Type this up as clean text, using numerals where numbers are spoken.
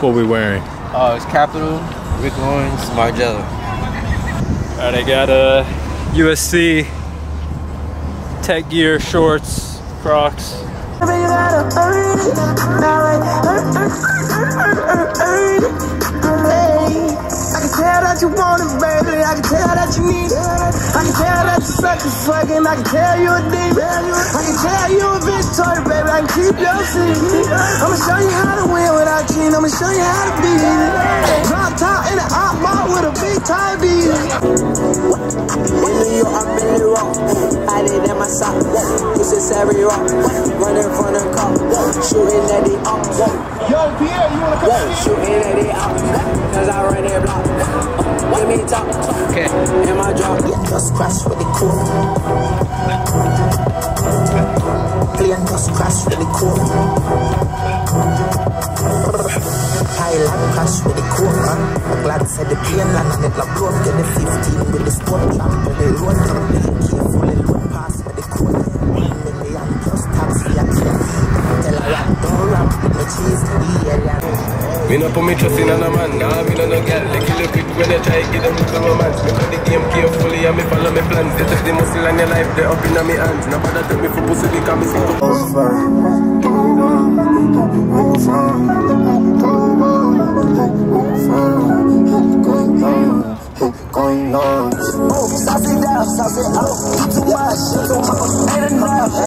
What we wearing? It's Capital, Rick Owens, Margello. Alright, I got USC Tech Gear shorts, Crocs. I can tell that you want it, baby. I can tell that you need it. I can tell that you suck and fucking. I can tell you a demon. I can tell you a bitch toy, baby. I can keep your secret. I'ma show you how to win without cheating. I'ma show you how to beat it. Drop top in the op mall with a big tie beat. In New York, I'm really wrong. I did that my sock. This is every rock. Running from the cop. Shooting at the op. Yo, Pierre, you wanna come in? Shooting at the op. Cause I run that block. Let me talk. Okay. In my drop. Just crash with the cool. Plane just crash with the cool. Highland crash with the cool. I'm glad said the plane land and it la broke. Get the 15 with the sport lamp on the road. Carefully load pass with the cool. 1 million plus tax for your clear. Tell her rap, don't rap with me cheese. Me no put me trust in a man, nah, me no girl. They kill you quick when they try give them little romance. Me play the game carefully and me follow me plans. They take the muscle and your life, they up in my hands. Nobody take me for pussy because me see going on. Oh, sauce it down, sauce it out. Too much, too much.